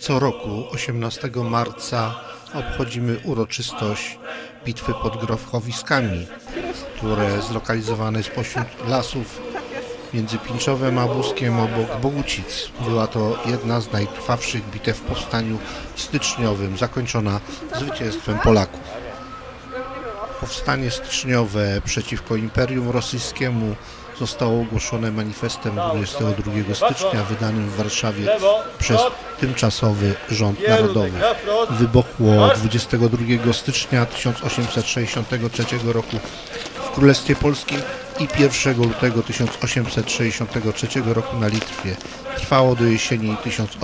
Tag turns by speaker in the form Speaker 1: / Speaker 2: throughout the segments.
Speaker 1: Co roku 18 marca obchodzimy uroczystość bitwy pod Grochowiskami, które zlokalizowane jest pośród lasów między Pinczowem a Buskiem obok Bogucic. Była to jedna z najkrwawszych bitew w powstaniu styczniowym, zakończona zwycięstwem Polaków. Powstanie styczniowe przeciwko Imperium Rosyjskiemu zostało ogłoszone manifestem 22 stycznia wydanym w Warszawie przez tymczasowy rząd narodowy. Wybuchło 22 stycznia 1863 roku w Królestwie Polskim i 1 lutego 1863 roku na Litwie. Trwało do jesieni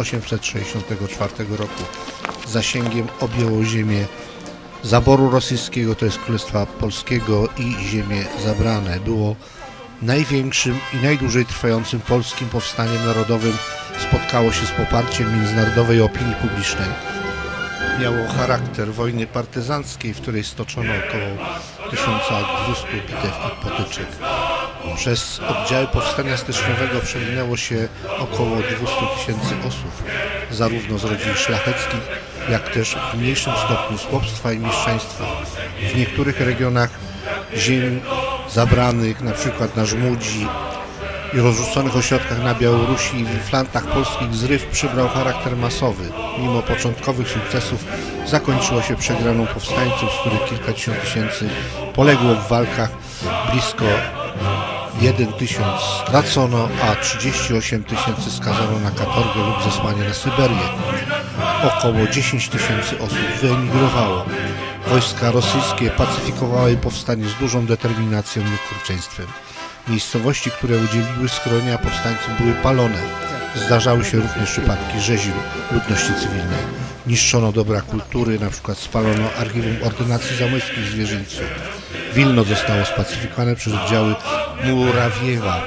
Speaker 1: 1864 roku. Zasięgiem objęło ziemię zaboru rosyjskiego, to jest Królestwa Polskiego, i ziemie zabrane. Było największym i najdłużej trwającym polskim powstaniem narodowym. Spotkało się z poparciem międzynarodowej opinii publicznej. Miało charakter wojny partyzanckiej, w której stoczono około 1200 bitew i potyczek. Przez oddziały powstania styczniowego przewinęło się około 200 000 osób, zarówno z rodzin szlacheckich, jak też w mniejszym stopniu z chłopstwa i mieszczaństwa. W niektórych regionach ziem zabranych, na przykład na Żmudzi i rozrzuconych ośrodkach na Białorusi i w flankach polskich, zryw przybrał charakter masowy. Mimo początkowych sukcesów zakończyło się przegraną powstańców, z których kilkadziesiąt tysięcy poległo w walkach, blisko 1 000 stracono, a 38 000 skazano na katorgę lub zesłanie na Syberię. Około 10 000 osób wyemigrowało. Wojska rosyjskie pacyfikowały powstanie z dużą determinacją i okrucieństwem. Miejscowości, które udzieliły schronienia powstańcom, były palone. Zdarzały się również przypadki rzezi ludności cywilnej. Niszczono dobra kultury, np. spalono archiwum ordynacji zamojskich w Zwierzyńcu. Wilno zostało spacyfikowane przez oddziały Murawiewa.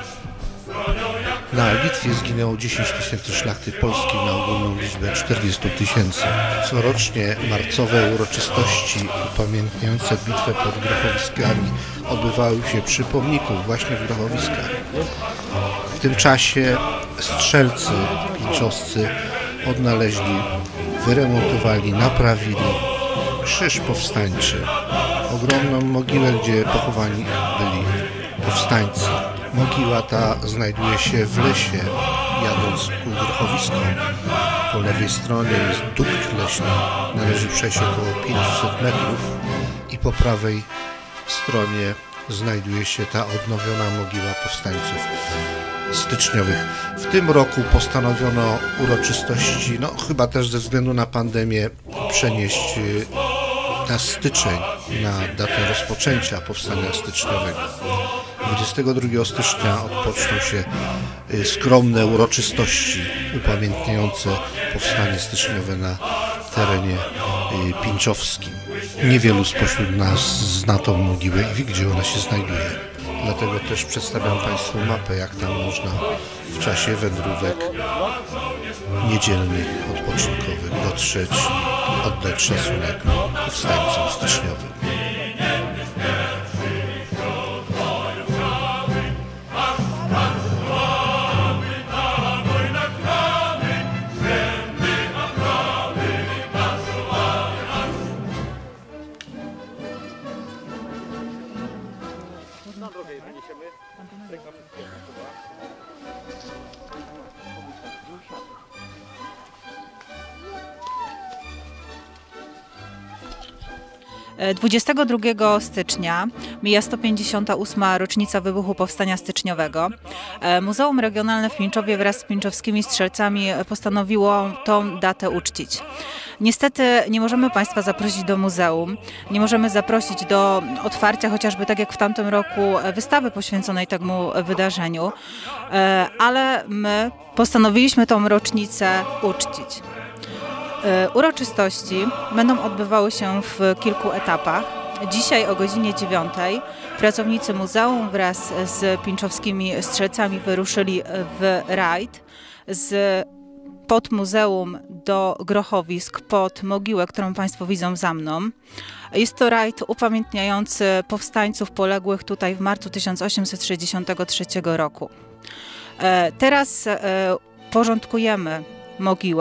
Speaker 1: Na Litwie zginęło 10 000 szlachty polskiej na ogólną liczbę 40 000. Corocznie marcowe uroczystości upamiętniające bitwę pod Grochowiskami odbywały się przy pomniku właśnie w Grochowiskach. W tym czasie strzelcy pinczowscy odnaleźli, wyremontowali, naprawili krzyż powstańczy, ogromną mogiłę, gdzie pochowani byli powstańcy. Mogiła ta znajduje się w lesie, jadąc ku Grochowiskom. Po lewej stronie jest dukt leśny, należy przejść około 500 metrów i po prawej stronie znajduje się ta odnowiona mogiła powstańców styczniowych. W tym roku postanowiono uroczystości, chyba też ze względu na pandemię, przenieść na styczeń, na datę rozpoczęcia powstania styczniowego. 22 stycznia odpoczną się skromne uroczystości upamiętniające powstanie styczniowe na terenie pinczowskim. Niewielu spośród nas zna tą mogiłę i wie, gdzie ona się znajduje. Dlatego też przedstawiam Państwu mapę, jak tam można w czasie wędrówek niedzielnych, odpoczynkowych dotrzeć i oddać szacunek powstańcom styczniowym.
Speaker 2: Na drogę je wyniesiemy. Ręka wszystkiego.
Speaker 3: 22 stycznia mija 158. rocznica wybuchu Powstania Styczniowego. Muzeum Regionalne w Pińczowie wraz z pińczowskimi strzelcami postanowiło tą datę uczcić. Niestety nie możemy Państwa zaprosić do muzeum, nie możemy zaprosić do otwarcia, chociażby tak jak w tamtym roku, wystawy poświęconej temu wydarzeniu, ale my postanowiliśmy tą rocznicę uczcić. Uroczystości będą odbywały się w kilku etapach. Dzisiaj o godzinie 9 pracownicy muzeum wraz z pińczowskimi strzelcami wyruszyli w rajd pod muzeum do Grochowisk, pod mogiłę, którą Państwo widzą za mną. Jest to rajd upamiętniający powstańców poległych tutaj w marcu 1863 roku. Teraz porządkujemy mogiłę.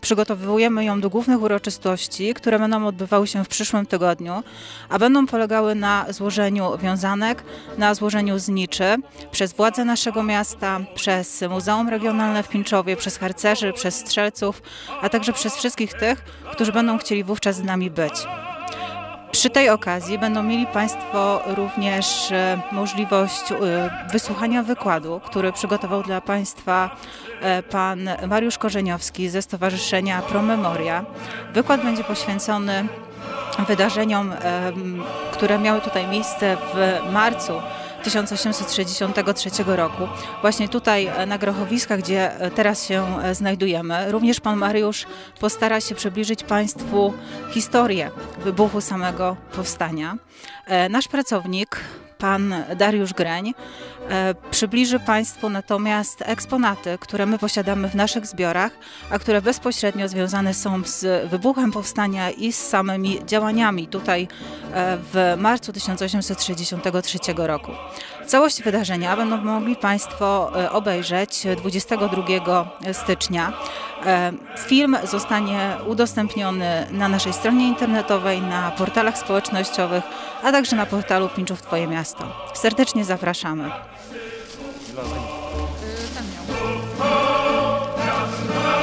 Speaker 3: przygotowujemy ją do głównych uroczystości, które będą odbywały się w przyszłym tygodniu, a będą polegały na złożeniu wiązanek, na złożeniu zniczy przez władze naszego miasta, przez Muzeum Regionalne w Pińczowie, przez harcerzy, przez strzelców, a także przez wszystkich tych, którzy będą chcieli wówczas z nami być. Przy tej okazji będą mieli Państwo również możliwość wysłuchania wykładu, który przygotował dla Państwa pan Mariusz Korzeniowski ze Stowarzyszenia Pro Memoria. Wykład będzie poświęcony wydarzeniom, które miały tutaj miejsce w marcu 1863 roku. Właśnie tutaj na Grochowiskach, gdzie teraz się znajdujemy, również pan Mariusz postara się przybliżyć Państwu historię wybuchu samego powstania. Nasz pracownik, pan Dariusz Greń, przybliży Państwu natomiast eksponaty, które my posiadamy w naszych zbiorach, a które bezpośrednio związane są z wybuchem powstania i z samymi działaniami tutaj w marcu 1863 roku. Całość wydarzenia będą mogli Państwo obejrzeć 22 stycznia. Film zostanie udostępniony na naszej stronie internetowej, na portalach społecznościowych, a także na portalu Pińczów Twoje Miasto. Serdecznie zapraszamy.
Speaker 2: Tam miał.